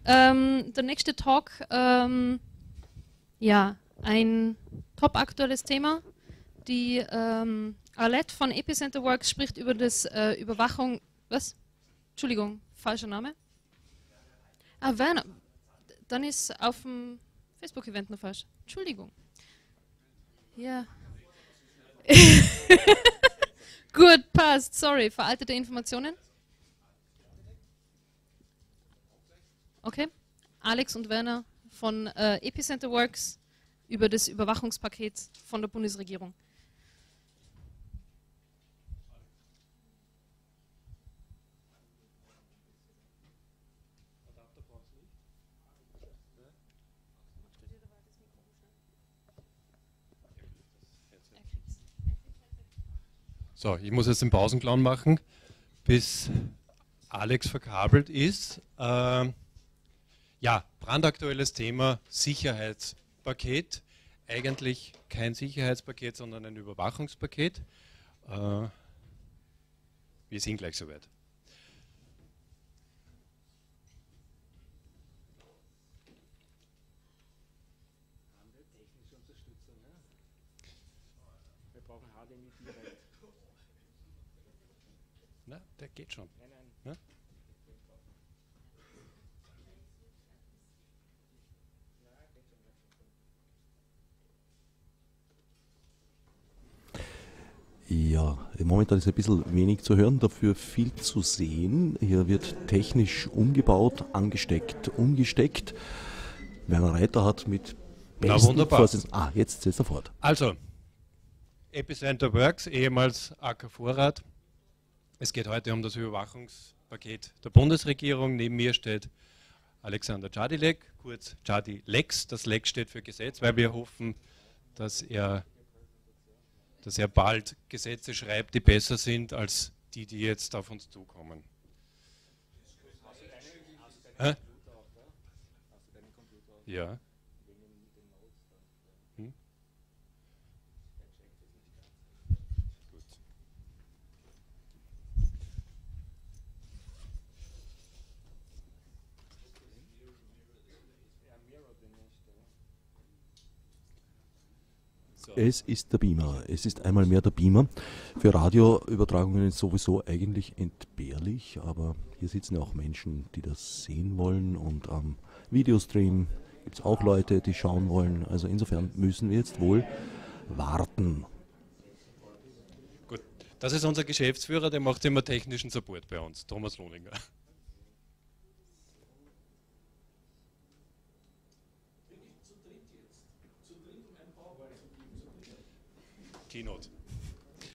Der nächste Talk, ja, ein top-aktuelles Thema. Die Arlette von Epicenter Works spricht über das Überwachung. Was? Entschuldigung, falscher Name. Ah, Werner. Dann ist auf dem Facebook-Event noch falsch. Entschuldigung. Ja. Gut, passt. Sorry, veraltete Informationen. Okay. Alex und Werner von Epicenter Works über das Überwachungspaket von der Bundesregierung. So, ich muss jetzt den Pausenclown machen, bis Alex verkabelt ist. Ja, brandaktuelles Thema, Sicherheitspaket. Eigentlich kein Sicherheitspaket, sondern ein Überwachungspaket. Wir sind gleich soweit. Na, der geht schon. Ja? Ja, momentan ist ein bisschen wenig zu hören, dafür viel zu sehen. Hier wird technisch umgebaut, angesteckt, umgesteckt. Werner Reiter hat mit besten Vorsitz... Ah, jetzt setzt er fort. Also, Epicenter Works, ehemals AK Vorrat. Es geht heute um das Überwachungspaket der Bundesregierung. Neben mir steht Alexander Czadilek, kurz Czadilex. Das Lex steht für Gesetz, weil wir hoffen, dass er bald Gesetze schreibt, die besser sind als die jetzt auf uns zukommen. Ja. Gut. So. Es ist der Beamer. Es ist einmal mehr der Beamer. Für Radioübertragungen ist sowieso eigentlich entbehrlich, aber hier sitzen ja auch Menschen, die das sehen wollen, und am Videostream gibt es auch Leute, die schauen wollen. Also insofern müssen wir jetzt wohl warten. Gut, das ist unser Geschäftsführer, der macht immer technischen Support bei uns, Thomas Lohninger. Keynote.